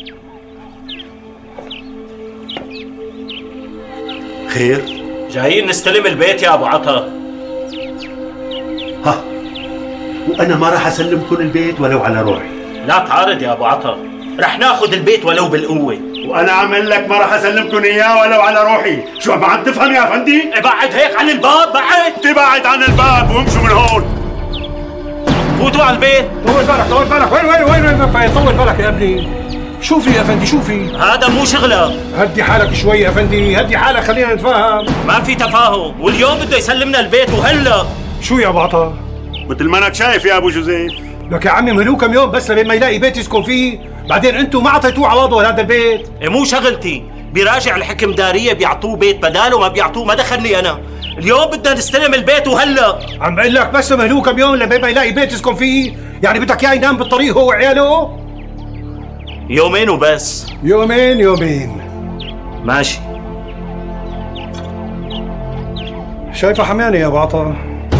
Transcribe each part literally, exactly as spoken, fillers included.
خير؟ جايين نستلم البيت يا ابو عطا. ها، وانا ما راح اسلمكم البيت ولو على روحي. لا تعارض يا ابو عطا، رح ناخذ البيت ولو بالقوه. وانا عامل لك ما راح اسلمكم اياه ولو على روحي. شو ما عم تفهم يا افندي؟ ابعد هيك عن الباب، بعد. تبعد عن الباب وامشوا من هون. فوتوا على البيت. طول بالك طول بالك، وين وين وين وين طول بالك يا ابني. شوفي يا افندي شوفي، هذا مو شغله. هدي حالك شوي يا افندي، هدي حالك، خلينا نتفاهم. ما في تفاهم، واليوم بده يسلمنا البيت وهلا. شو يا ابو عطا؟ مثل ما انك شايف يا ابو جوزيف. لك يا عمي مهلوه كم يوم بس لما يلاقي بيت يسكن فيه، بعدين انتم ما اعطيتوه عوضه هذا البيت. إيه مو شغلتي، بيراجع الحكم داريه بيعطوه بيت بداله، ما بيعطوه ما دخلني انا. اليوم بدنا نستلم البيت وهلا. عم بقول لك بس مهلوه كم يوم لما ما يلاقي بيت يسكن فيه، يعني بدك اياه ينام بالطريق هو وعياله؟ يومين وبس. يومين يومين ماشي. شايفه حماني يا ابو عطا؟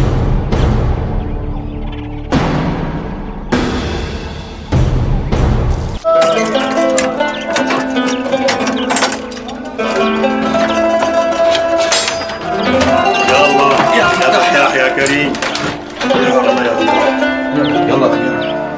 يا كريم يلا يا الله يلا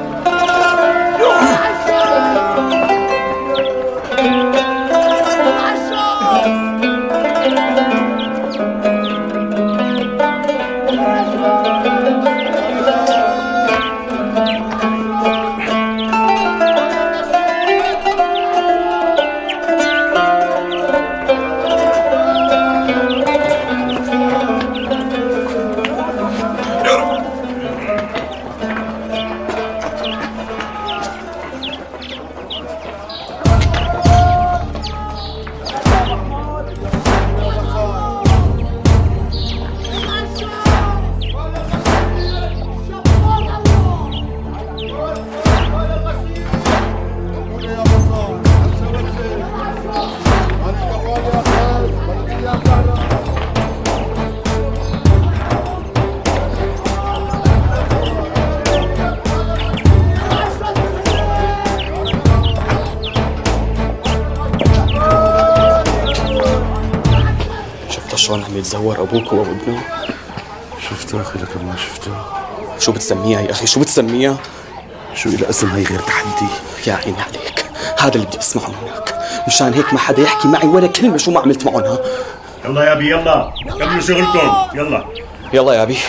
شلون عم يتزور ابوك هو وابنه؟ شفته اخي لك ما شفته. شو بتسميها يا اخي؟ شو بتسميها؟ شو إلى اسم هي غير تحدي؟ يا عيني عليك، هذا اللي بدي اسمعه منك، مشان هيك ما حدا يحكي معي ولا كلمه شو ما عملت معهم. ها يلا يا ابي يلا كملوا شغلكم يلا. يلا يا ابي.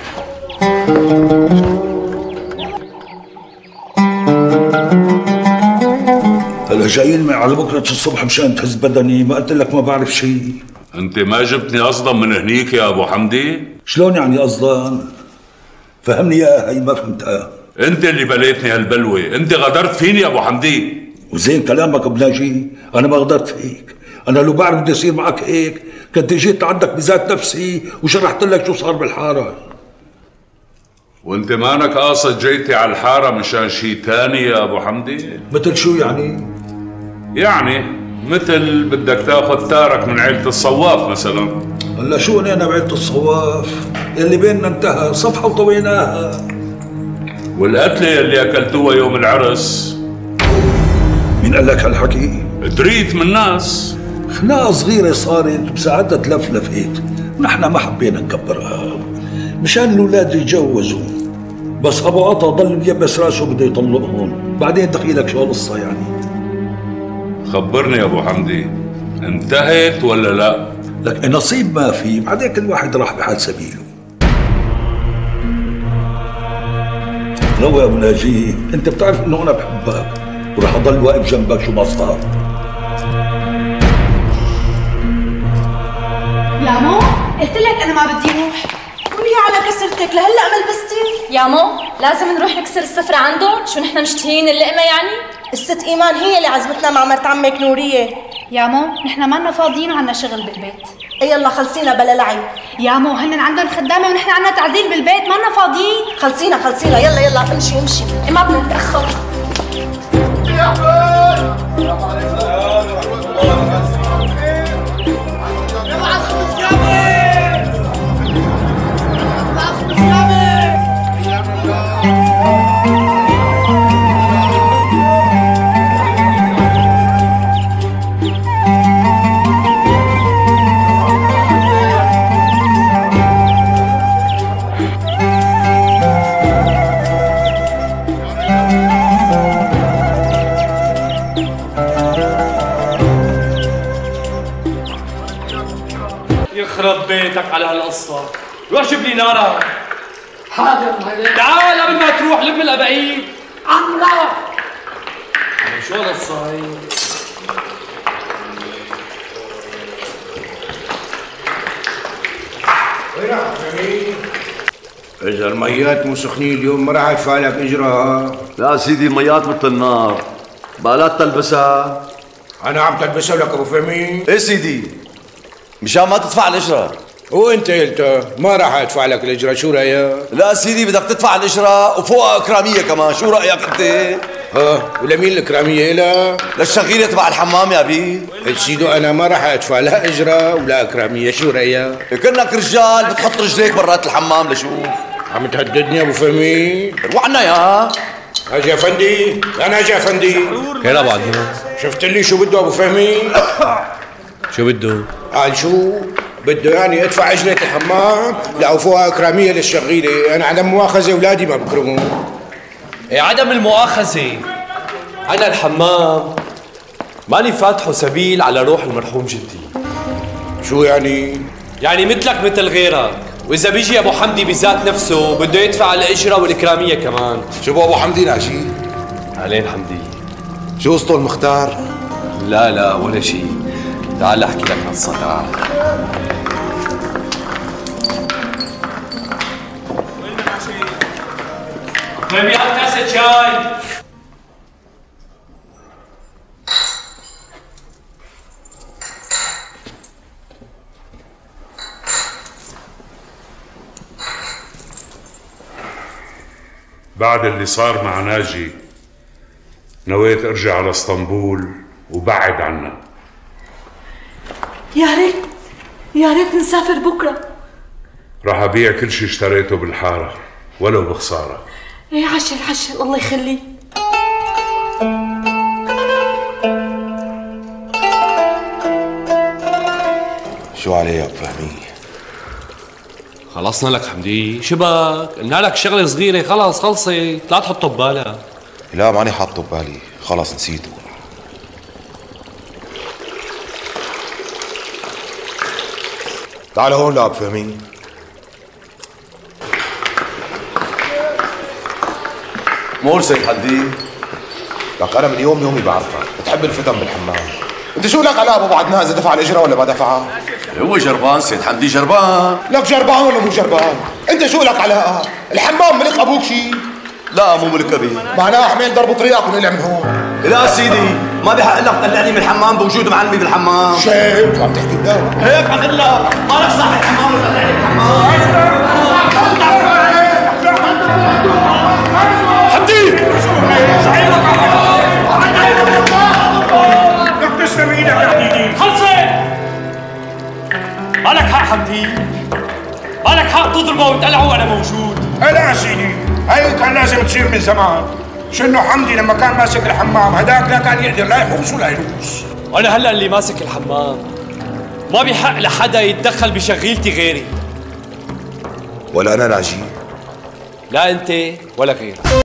هلا جايين معي على بكره الصبح مشان تهز بدني، ما قلت لك ما بعرف شيء. انت ما جبتني قصدا من هنيك يا ابو حمدي؟ شلون يعني قصدا؟ فهمني اياها، هي ما فهمتها. انت اللي بليتني هالبلوه، انت غدرت فيني يا ابو حمدي. وزين كلامك بناجي، انا ما غدرت فيك، انا لو بعرف بدي يصير معك هيك كنت جيت عندك بذات نفسي وشرحت لك شو صار بالحاره. وانت مانك قاصد جيتي على الحاره مشان شيء ثاني يا ابو حمدي؟ مثل شو يعني؟ يعني مثل بدك تاخذ ثارك من عيله الصواف مثلا. هلا شو انا بعيله الصواف؟ اللي بيننا انتهى، صفحه وطويناها. والقتله اللي اكلتوها يوم العرس، مين قال لك هالحكي؟ دريت من ناس. خناقه صغيره صارت بساعتها تلفلف هيك، نحن ما حبينا نكبرها مشان الاولاد يتجوزوا، بس ابو عطا ضل ميبس راسه بده يطلقهم، بعدين دخيلك شو القصه يعني؟ خبرني يا ابو حمدي، انتهت ولا لا؟ لك نصيب ما في، بعدين كل واحد راح بحال سبيله. روى يا ابو ناجي، انت بتعرف انه انا بحبك وراح اضل واقف جنبك شو ما صار. يا مو قلت لك انا ما بدي اروح. قولي على كسرتك لهلا ما لبستي. يا مو لازم نروح نكسر السفرة عندهم، شو نحن مشتهيين اللقمة يعني؟ الست ايمان هي اللي عزمتنا مع مرت عمك نوريه. يا مو نحن ما فاضيين وعنا شغل بالبيت. اي يلا خلصينا بلا لعب. يا مو هن عندهم خدامه ونحن عنا تعزيل بالبيت، ما فاضيين. خلصينا خلصينا يلا يلا امشي امشي ما بدنا نتاخر. يا يخرب بيتك على هالقصة. روح جيب لي نارا. حاضر مالك. تعال قبل ما تروح لم الأبعيد. عم لا. شو هالقصة هي؟ وين راح فهمي؟ إذا الميات مو سخنين اليوم ما راح ادفع لك اجرها. لا سيدي الميات مثل النار، بقالات تلبسها. أنا عم تلبسها لك أبو فهمي؟ إيه سيدي؟ مشان ما تدفع الإجرة. وأنت قلت ما راح أدفع لك الإجرة، شو رأيك؟ لا سيدي بدك تدفع الإجرة وفوقها إكرامية كمان، شو رأيك أنت؟ ها ولمين الإكرامية إلها؟ للشغيلة تبع الحمام يا بي. سيدو أنا ما راح أدفع لا إجرة ولا إكرامية، شو رأيك؟ كأنك رجال بتحط رجليك برات الحمام لشوف. عم تهددني أبو فهمي؟ روح عنا يا هاجي أفندي، أنا هاجي أفندي. خير أبو عدنان. شفت لي شو بده أبو فهمي؟ شو بده؟ قال شو؟ بده يعني ادفع اجرة الحمام لا وفوقها إكرامية للشغيلة، أنا عدم مؤاخذة أولادي ما بكرمون. إيه عدم المؤاخذة. أنا الحمام ماني فاتحه سبيل على روح المرحوم جدي. شو يعني؟ يعني مثلك مثل غيرك، وإذا بيجي أبو حمدي بذات نفسه بده يدفع الإجرة والإكرامية كمان. شو أبو حمدي ناشي؟ علين حمدي. شو قصته المختار؟ لا لا ولا شيء. تعال أحكي لك قصة. تعال. طيب يا كاسة شاي. بعد اللي صار مع ناجي نويت ارجع على اسطنبول وبعد عنا. يا ريت يا ريت نسافر بكره. راح ابيع كل شيء اشتريته بالحاره ولو بخساره. ايه عشل عشل الله يخليك. شو عليه يا ابو فهمي؟ خلصنا لك حمدي، شبك؟ قلنا لك شغله صغيره خلص خلصت، لا تحطه ببالك. لا ماني حاطه ببالي، خلص نسيته. تعال هون لا ابو فهمي. مول سيد حدي. لك انا من يوم يومي بعرفك بتحب الفتن بالحمام. انت شو لك على ابو عدنان اذا دفع الاجره ولا ما دفعها؟ هو جربان سيد حمدي جربان. لك جربان ولا مو جربان؟ انت شو لك علاقه؟ الحمام ملك ابوك شي؟ لا مو ملك ابي. معناها حميل ضرب طريقك ونقلع من هون. لا سيدي ما بحق لك تطلعني من الحمام بوجود معلمي بالحمام. شيء شو عم تحكي بلا؟ هيك بقول لك ما لك صح الحمام وتطلعني من الحمام. حمدي لك تسلم ايدك يا حديدي. خلصت. مالك حق حمدي، مالك حق تضربه وتقلعه وانا موجود. لا سيدي هي كان لازم تصير من زمان. شنو حمدي لما كان ماسك الحمام هداك لا كان يقدر لا يحوس ولا يلوس. وانا هلا اللي ماسك الحمام ما بيحق لحدا يتدخل بشغيلتي غيري. ولا انا ناجي؟ لا انت ولا غيرك.